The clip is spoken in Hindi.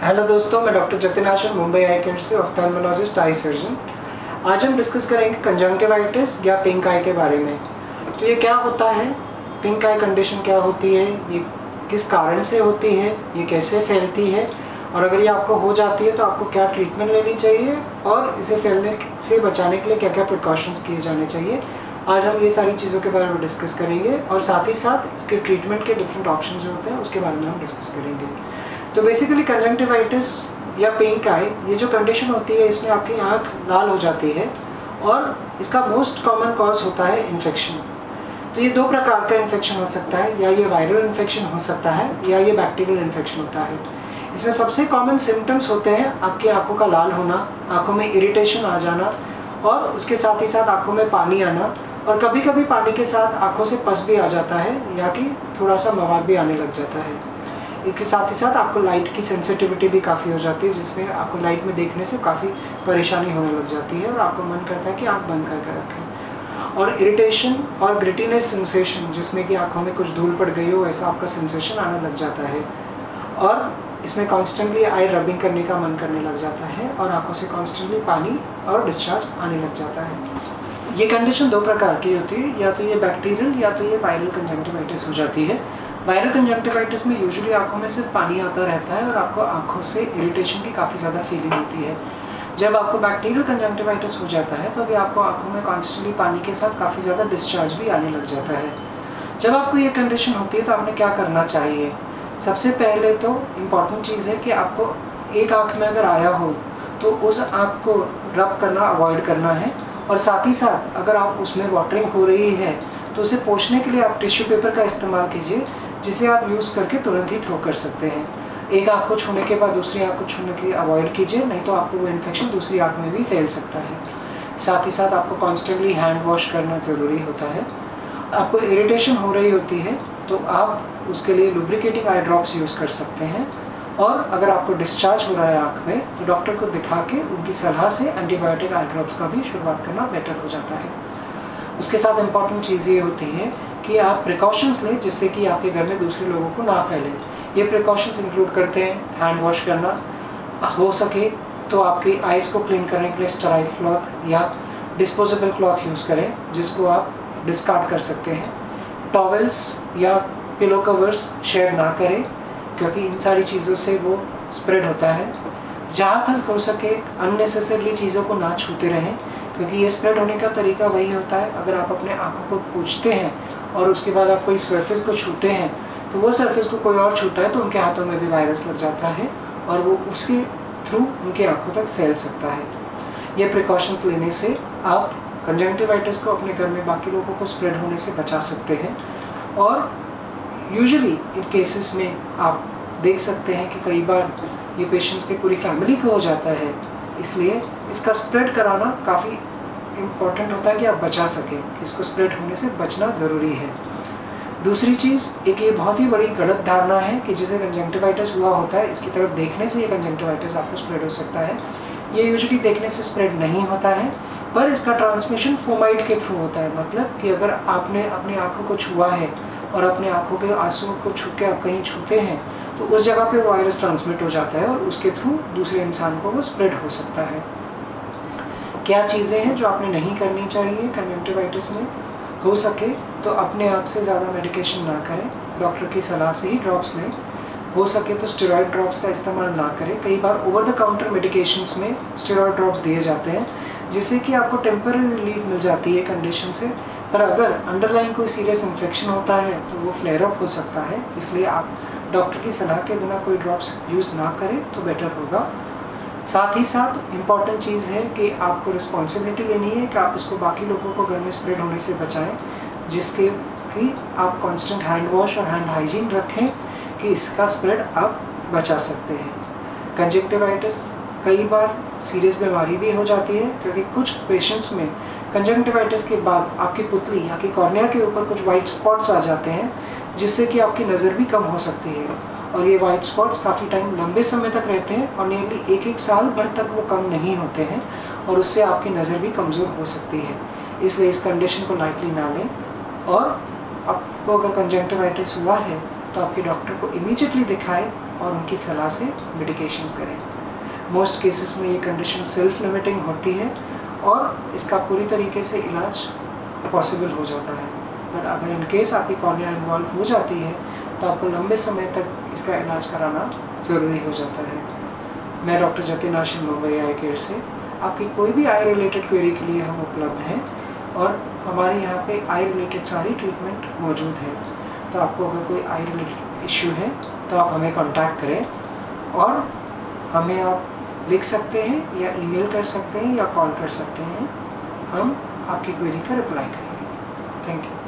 हेलो दोस्तों, मैं doctor Jatin Ashar, Mumbai eye care से ऑफ्थेल्मोलॉजिस्ट आई सर्जन। आज हम डिस्कस करेंगे कंजंक्टिवाइटिस या पिंक आई के बारे में। तो ये क्या होता है, पिंक आई कंडीशन क्या होती है, ये किस कारण से होती है, ये कैसे फैलती है, और अगर ये आपको हो जाती है तो आपको क्या ट्रीटमेंट लेनी चाहिए और इसे फैलने से बचाने के लिए क्या क्या प्रिकॉशंस किए जाने चाहिए। आज हम ये सारी चीज़ों के बारे में डिस्कस करेंगे और साथ ही साथ इसके ट्रीटमेंट के डिफरेंट ऑप्शन जो होते हैं उसके बारे में हम डिस्कस करेंगे। तो बेसिकली कंजंक्टिवाइटिस या पिंक आई ये जो कंडीशन होती है, इसमें आपकी आँख लाल हो जाती है और इसका मोस्ट कॉमन कॉज होता है इन्फेक्शन। तो ये दो प्रकार का इन्फेक्शन हो सकता है, या ये वायरल इन्फेक्शन हो सकता है या ये बैक्टीरियल इन्फेक्शन होता है। इसमें सबसे कॉमन सिम्टम्स होते हैं आपकी आंखों का लाल होना, आंखों में इरिटेशन आ जाना और उसके साथ ही साथ आंखों में पानी आना, और कभी कभी पानी के साथ आंखों से पस भी आ जाता है या कि थोड़ा सा मवाद भी आने लग जाता है। इसके साथ ही साथ आपको लाइट की सेंसिटिविटी भी काफ़ी हो जाती है, जिसमें आपको लाइट में देखने से काफ़ी परेशानी होने लग जाती है और आपको मन करता है कि आँख बंद करके रखें। और इरिटेशन और ग्रिटीनेस सेंसेशन, जिसमें कि आंखों में कुछ धूल पड़ गई हो ऐसा आपका सेंसेशन आने लग जाता है, और इसमें कॉन्स्टेंटली आई रबिंग करने का मन करने लग जाता है और आंखों से कॉन्स्टेंटली पानी और डिस्चार्ज आने लग जाता है। ये कंडीशन दो प्रकार की होती है, या तो ये बैक्टीरियल या तो ये वायरल कंजंक्टिवाइटिस हो जाती है। वायरल कंजंक्टिवाइटिस में यूजुअली आंखों में सिर्फ पानी आता रहता है और आपको आंखों से इरिटेशन की काफ़ी ज़्यादा फीलिंग होती है। जब आपको बैक्टीरियल कंजंक्टिवाइटिस हो जाता है तो अभी आपको आंखों में कॉन्स्टेंटली पानी के साथ काफ़ी ज़्यादा डिस्चार्ज भी आने लग जाता है। जब आपको ये कंडीशन होती है तो आपने क्या करना चाहिए? सबसे पहले तो इम्पॉर्टेंट चीज़ है कि आपको एक आँख में अगर आया हो तो उस आँख को रब करना अवॉइड करना है, और साथ ही साथ अगर आप उसमें वाटरिंग हो रही है तो उसे पोंछने के लिए आप टिश्यू पेपर का इस्तेमाल कीजिए, जिसे आप यूज़ करके तुरंत ही थ्रो कर सकते हैं। एक आँख को छूने के बाद दूसरी आँख को छूने के लिए अवॉइड कीजिए, नहीं तो आपको वो इन्फेक्शन दूसरी आँख में भी फैल सकता है। साथ ही साथ आपको कॉन्स्टेंटली हैंड वॉश करना ज़रूरी होता है। आपको इरिटेशन हो रही होती है तो आप उसके लिए लुब्रिकेटिंग आई ड्रॉप्स यूज़ कर सकते हैं, और अगर आपको डिस्चार्ज हो रहा है आँख में तो डॉक्टर को दिखा के उनकी सलाह से एंटीबायोटिक आई ड्रॉप्स का भी शुरुआत करना बेटर हो जाता है। उसके साथ इम्पॉर्टेंट चीज़ ये होती है कि आप प्रिकॉशंस लें जिससे कि आपके घर में दूसरे लोगों को ना फैले। ये प्रिकॉशंस इंक्लूड करते हैं हैंड वॉश करना, हो सके तो आपकी आइज़ को क्लीन करने के लिए स्टेराइल क्लॉथ या डिस्पोजेबल क्लॉथ यूज़ करें जिसको आप डिस्कार्ड कर सकते हैं। टॉवेल्स या पिलो कवर्स शेयर ना करें क्योंकि इन सारी चीज़ों से वो स्प्रेड होता है। जहाँ तक हो सके अननेसेसरली चीज़ों को ना छूते रहें, क्योंकि ये स्प्रेड होने का तरीका वही होता है, अगर आप अपने आँखों को पोंछते हैं और उसके बाद आप कोई सरफेस को छूते हैं तो वो सरफेस को कोई और छूता है तो उनके हाथों में भी वायरस लग जाता है और वो उसके थ्रू उनकी आँखों तक फैल सकता है। ये प्रिकॉशंस लेने से आप कंजंक्टिवाइटिस को अपने घर में बाकी लोगों को स्प्रेड होने से बचा सकते हैं। और यूजुअली इन केसेस में आप देख सकते हैं कि कई बार ये पेशेंट्स की पूरी फैमिली को हो जाता है, इसलिए इसका स्प्रेड कराना काफ़ी इम्पॉर्टेंट होता है कि आप बचा सकें। इसको स्प्रेड होने से बचना ज़रूरी है। दूसरी चीज़, एक ये बहुत ही बड़ी गलत धारणा है कि जिसे कंजंक्टिवाइटिस हुआ होता है इसकी तरफ देखने से ये कंजंक्टिवाइटिस आपको स्प्रेड हो सकता है। ये यूजुअली देखने से स्प्रेड नहीं होता है, पर इसका ट्रांसमिशन फोमाइड के थ्रू होता है। मतलब कि अगर आपने अपनी आँखों को छुआ है और अपने आँखों के आंसुओं को छू के आप कहीं छूते हैं तो उस जगह पे वायरस ट्रांसमिट हो जाता है और उसके थ्रू दूसरे इंसान को वो स्प्रेड हो सकता है। क्या चीज़ें हैं जो आपने नहीं करनी चाहिए कंजंक्टिवाइटिस में? हो सके तो अपने आप से ज़्यादा मेडिकेशन ना करें, डॉक्टर की सलाह से ही ड्रॉप्स लें। हो सके तो स्टेरॉयड ड्रॉप्स का इस्तेमाल ना करें। कई बार ओवर द काउंटर मेडिकेशंस में स्टेरॉयड ड्रॉप्स दिए जाते हैं जिससे कि आपको टेम्पररी रिलीफ मिल जाती है कंडीशन से, पर अगर अंडरलाइन कोई सीरियस इन्फेक्शन होता है तो वो फ्लेयर अप हो सकता है। इसलिए आप डॉक्टर की सलाह के बिना कोई ड्रॉप्स यूज़ ना करें तो बेटर होगा। साथ ही साथ इम्पॉर्टेंट चीज़ है कि आपको रिस्पॉन्सिबिलिटी लेनी है कि आप इसको बाकी लोगों को घर में स्प्रेड होने से बचाएं, जिसके कि आप कांस्टेंट हैंड वॉश और हैंड हाइजीन रखें कि इसका स्प्रेड आप बचा सकते हैं। कंजंक्टिवाइटिस कई बार सीरियस बीमारी भी हो जाती है, क्योंकि कुछ पेशेंट्स में कंजंक्टिवाइटिस के बाद आपकी पुतली या कि कॉर्निया के ऊपर कुछ वाइट स्पॉट्स आ जाते हैं जिससे कि आपकी नज़र भी कम हो सकती है, और ये वाइट स्पॉट्स काफ़ी टाइम लंबे समय तक रहते हैं और नियरली एक साल भर तक वो कम नहीं होते हैं और उससे आपकी नज़र भी कमज़ोर हो सकती है। इसलिए इस कंडीशन को लाइटली ना लें, और आपको अगर कंजंक्टिवाइटिस हुआ है तो आपके डॉक्टर को इमीडिएटली दिखाएं और उनकी सलाह से मेडिकेशन करें। मोस्ट केसेस में ये कंडीशन सेल्फ लिमिटिंग होती है और इसका पूरी तरीके से इलाज पॉसिबल हो जाता है। पर अगर इन केस आपकी कॉर्निया इन्वॉल्व हो जाती है तो आपको लंबे समय तक इसका इलाज कराना ज़रूरी हो जाता है। मैं doctor Jatin Ashar Mumbai eye care से आपकी कोई भी आई रिलेटेड क्वेरी के लिए हम उपलब्ध हैं और हमारे यहाँ पे आई रिलेटेड सारी ट्रीटमेंट मौजूद है। तो आपको अगर कोई आई रिलेटेड इश्यू है तो आप हमें कांटेक्ट करें और हमें आप लिख सकते हैं या ईमेल कर सकते हैं या कॉल कर सकते हैं। हम आपकी क्वेरी का रिप्लाई करेंगे। Thank you.